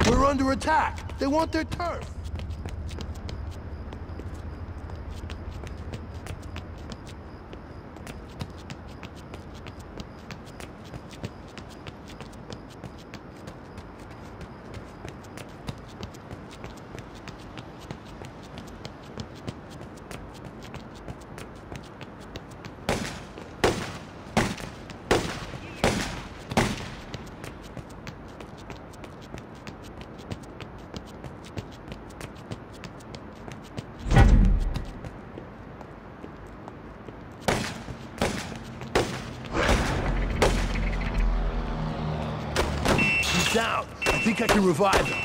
We're under attack. They want their turf. Down. I think I can revive him.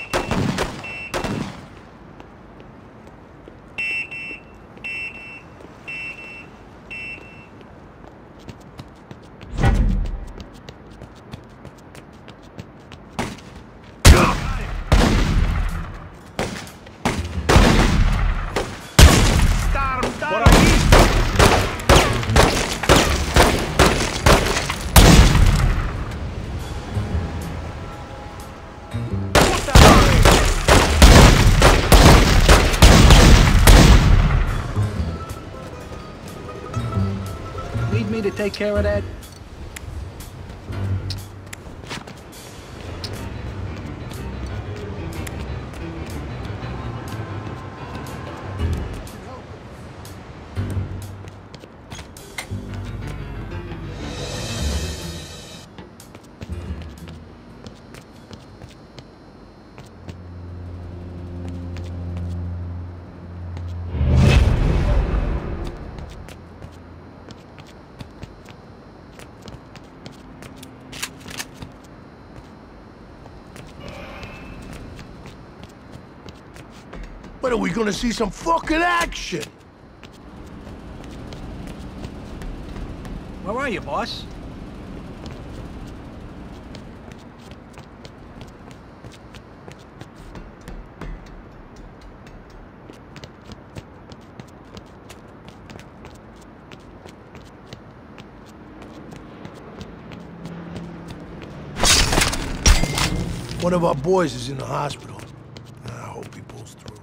Need me to take care of that? When are we gonna see some fucking action? Where are you, boss? One of our boys is in the hospital. I hope he pulls through.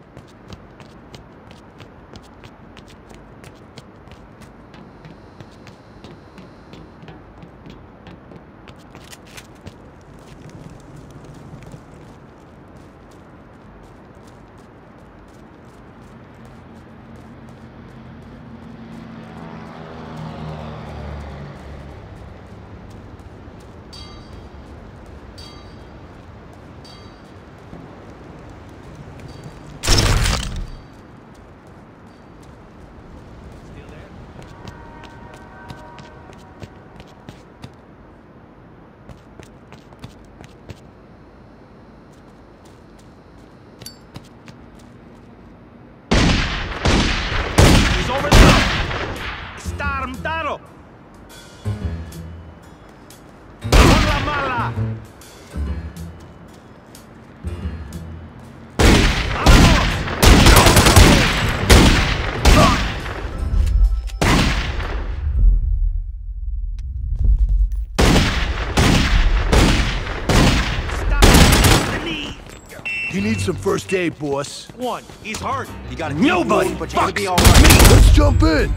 You need some first aid, boss. One, he's hurt. You got a Nobody but you're gonna fucks be all right. me. Let's jump in.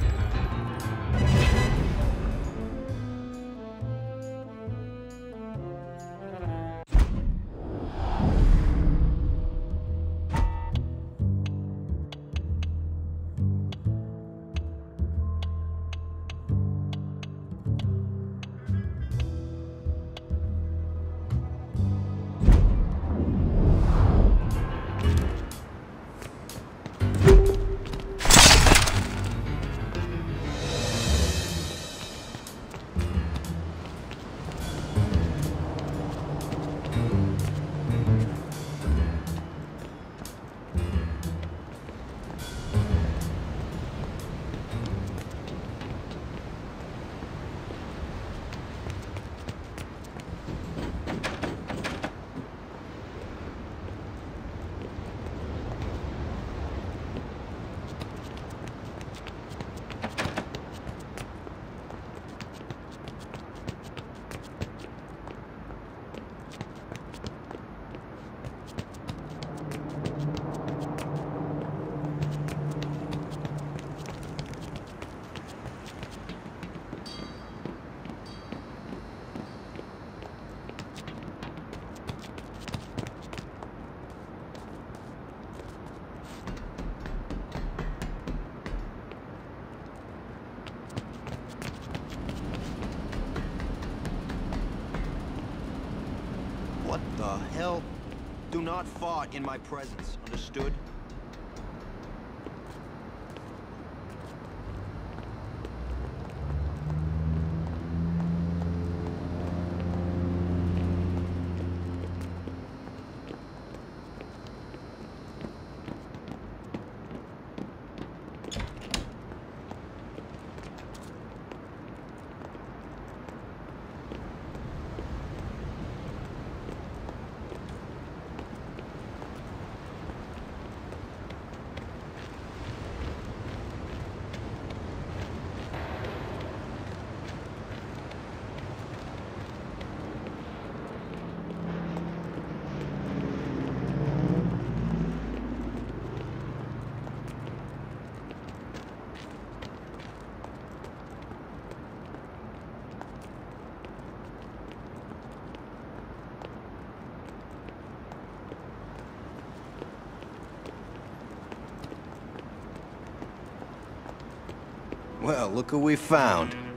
What the hell? Do not fart in my presence, understood? Well, look who we found.